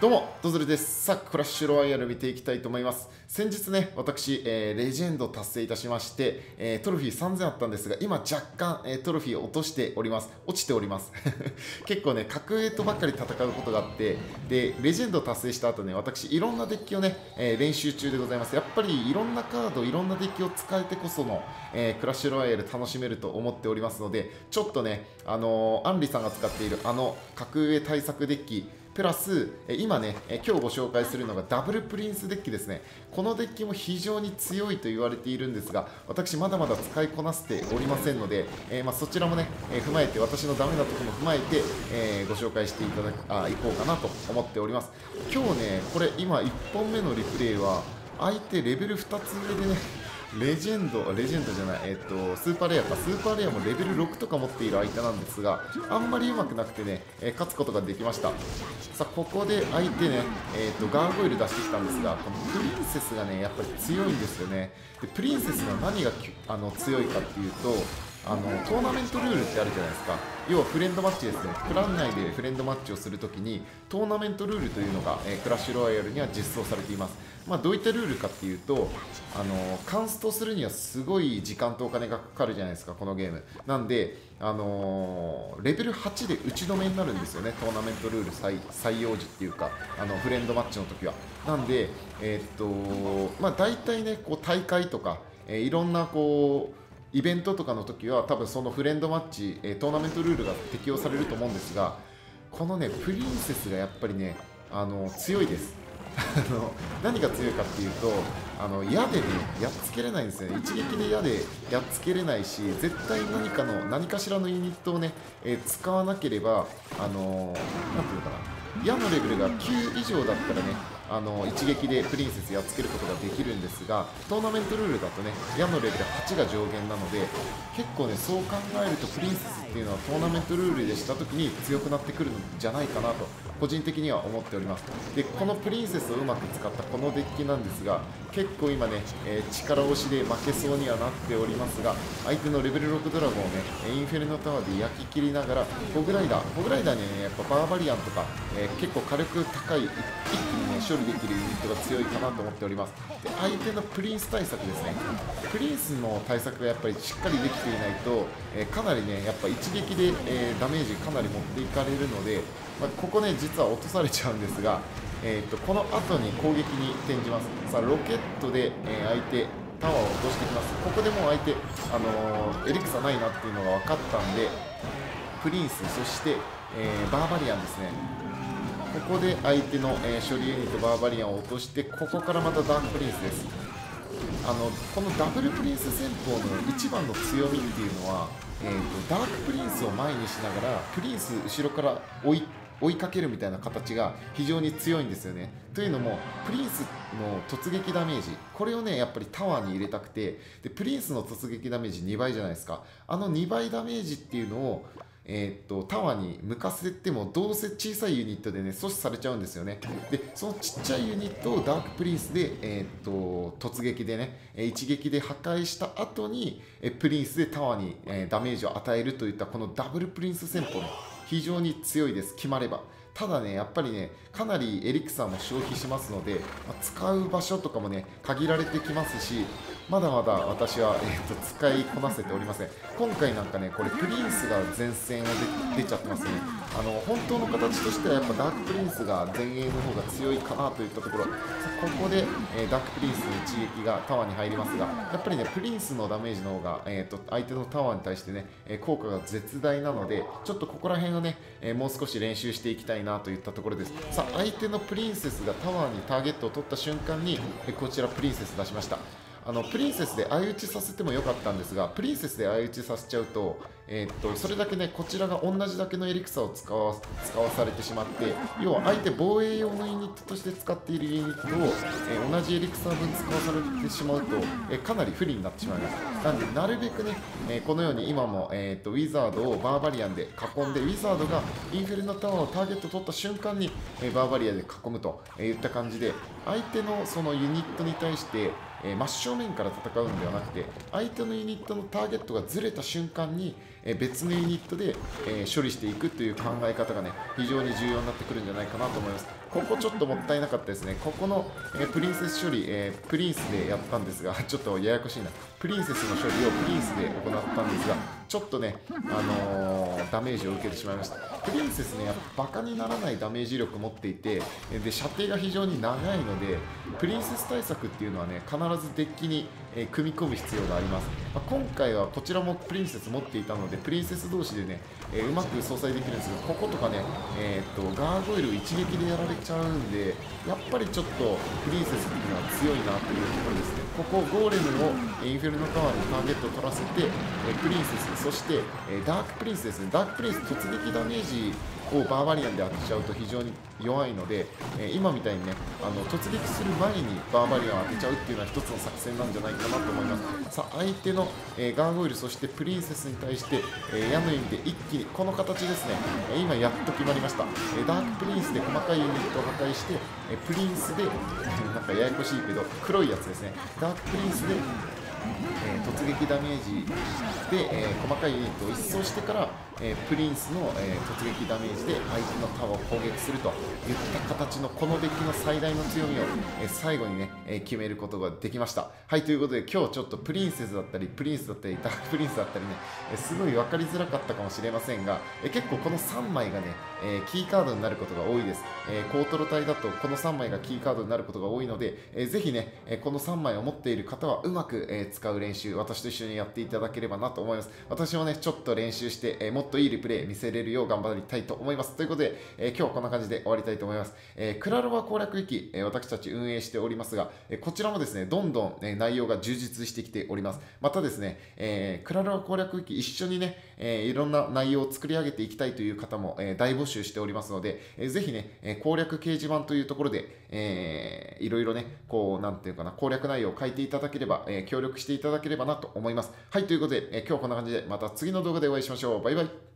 どうも、ドズルです。さあ、クラッシュロワイヤル見ていきたいと思います。先日ね、私、レジェンド達成いたしまして、トロフィー3000あったんですが、今若干、トロフィー落としております。落ちております。結構ね、格上とばっかり戦うことがあって、で、レジェンド達成した後ね、私、いろんなデッキをね、練習中でございます。やっぱりいろんなカード、いろんなデッキを使えてこその、クラッシュロワイヤル楽しめると思っておりますので、ちょっとね、アンリさんが使っている格上対策デッキ、プラス今ね、今日ご紹介するのがダブルプリンスデッキですね。このデッキも非常に強いと言われているんですが、私まだまだ使いこなせておりませんので、そちらもね、踏まえて、私のダメなところも踏まえて、ご紹介していこうかなと思っております。今日ね、これ今1本目のリプレイは相手レベル2つ上でね、レジェンドじゃない、スーパーレアか、スーパーレアもレベル6とか持っている相手なんですが、あんまりうまくなくてね、勝つことができました。さあ、ここで相手ね、ガーゴイル出してきたんですが、このプリンセスがね、やっぱり強いんですよね。でプリンセスの何が強いかっていうと、トーナメントルールってあるじゃないですか。要はフレンドマッチですね。クラン内でフレンドマッチをするときにトーナメントルールというのが、クラッシュロワイヤルには実装されています。どういったルールかっていうと、カンストするにはすごい時間とお金がかかるじゃないですか、このゲーム。なんで、レベル8で打ち止めになるんですよね、トーナメントルール採用時っていうか、フレンドマッチの時は。なんで、大体ね、こう大会とか、いろんなこう、イベントとかの時は多分そのフレンドマッチ、トーナメントルールが適用されると思うんですが、このねプリンセスがやっぱりね強いです。何が強いかっていうと、矢でねやっつけれないんですよね。一撃で矢でやっつけれないし、絶対何かしらのユニットをね、使わなければなんていうのかな、矢のレベルが9以上だったらね、一撃でプリンセスやっつけることができるんですが、トーナメントルールだとね、矢のレベル8が上限なので、結構ね、そう考えるとプリンセスっていうのはトーナメントルールでしたときに強くなってくるんじゃないかなと、個人的には思っております。で、このプリンセスをうまく使ったこのデッキなんですが、結構今ね、力押しで負けそうにはなっておりますが、相手のレベル6ドラゴンをね、インフェルノタワーで焼き切りながら、ホグライダーにね、やっぱバーバリアンとか、結構火力高い、一気にね、処理できるユニットが強いかなと思っております。で、相手のプリンス対策ですね。プリンスの対策がやっぱりしっかりできていないと、かなりね、やっぱ一撃で、ダメージかなり持っていかれるので、ここね、実は落とされちゃうんですが、この後に攻撃に転じます。さあ、ロケットで、相手、タワーを落としてきます。ここでもう相手、エリクサないなっていうのが分かったんで、プリンス、そして、バーバリアンですね。ここで相手の、処理ユニットバーバリアンを落として、ここからまたダークプリンスです。このダブルプリンス戦法の一番の強みっていうのは、ダークプリンスを前にしながらプリンス後ろから追いかけるみたいな形が非常に強いんですよね。というのもプリンスの突撃ダメージ、これをねやっぱりタワーに入れたくて、でプリンスの突撃ダメージ2倍じゃないですか。2倍ダメージっていうのをタワーに向かせてもどうせ小さいユニットでね阻止されちゃうんですよね。でそのちっちゃいユニットをダークプリンスで、突撃でね一撃で破壊した後にプリンスでタワーに、ダメージを与えるといったこのダブルプリンス戦法ね、非常に強いです、決まれば。ただね、やっぱりね、かなりエリクサーも消費しますので、使う場所とかもね、限られてきますし、まだまだ私は、使いこなせておりません。今回なんかね、これプリンスが前線を出ちゃってますね。本当の形としてはやっぱダークプリンスが前衛の方が強いかなといったところ、ここで、ダークプリンスの一撃がタワーに入りますが、やっぱりね、プリンスのダメージの方が、相手のタワーに対してね、効果が絶大なので、ちょっとここら辺をね、もう少し練習していきたいなといったところです。さあ、相手のプリンセスがタワーにターゲットを取った瞬間に、こちらプリンセス出しました。プリンセスで相打ちさせてもよかったんですが、プリンセスで相打ちさせちゃうと、それだけね、こちらが同じだけのエリクサを使わされてしまって、要は相手防衛用のユニットとして使っているユニットを、同じエリクサ分使わされてしまうと、かなり不利になってしまいます。なので、なるべくね、このように今も、ウィザードをバーバリアンで囲んで、ウィザードがインフェルノタワーをターゲット取った瞬間に、バーバリアンで囲むといった感じで、相手のそのユニットに対して、真正面から戦うんではなくて、相手のユニットのターゲットがずれた瞬間に別のユニットで処理していくという考え方がね非常に重要になってくるんじゃないかなと思います。 ここちょっともったいなかったですね。ここの、プリンセス処理、プリンスでやったんですが、ちょっとややこしいな。プリンセスの処理をプリンスで行ったんですが、ちょっとね、ダメージを受けてしまいました。プリンセスね、やっぱバカにならないダメージ力持っていて、で射程が非常に長いので、プリンセス対策っていうのはね、必ずデッキに、組み込む必要があります。今回はこちらもプリンセス持っていたので、プリンセス同士でね、うまく相殺できるんですけど、こことかね、ガーゴイル一撃でやられちゃうんで、やっぱりちょっとプリンセスっていうのは強いなというところですね。ここゴーレムをインフェルノタワーにターゲットを取らせて、プリンセス、そしてダークプリンスですね。ダークプリンス突撃ダメージをバーバリアンで当てちゃうと非常に弱いので、今みたいにね、突撃する前にバーバリアンを当てちゃうっていうのは一つの作戦なんじゃないかなと思います。さあ、相手の、ガーゴイル、そしてプリンセスに対して、矢の意味で一気にこの形ですね、今やっと決まりました。ダークプリンスで細かいユニットを破壊して、プリンスでなんかややこしいけど黒いやつですね、ダークプリンスで突撃ダメージで、細かいユニットを一掃してから、プリンスの、突撃ダメージで相手のタワーを攻撃するといった形のこのデッキの最大の強みを、最後にね、決めることができました。はい、ということで今日ちょっとプリンセスだったりプリンスだったりダークプリンスだったりね、すごい分かりづらかったかもしれませんが、結構この3枚がね、キーカードになることが多いです。コートロ隊だとこの3枚がキーカードになることが多いので、ぜひね、この3枚を持っている方はうまく、使う練習、私と一緒にやっていただければなと思います。私もね、ちょっと練習して、もっといいリプレイ見せれるよう頑張りたいと思います。ということで、今日はこんな感じで終わりたいと思います。クラロワ攻略域、私たち運営しておりますが、こちらもですね、どんどん、内容が充実してきております。またですね、クラロワ攻略域一緒にね、いろんな内容を作り上げていきたいという方も、大募集しておりますので、ぜひね、攻略掲示板というところで、いろいろね、こう、なんていうかな、攻略内容を書いていただければ、協力していただければなと思います。はい、ということで、今日はこんな感じで、また次の動画でお会いしましょう。バイバイ。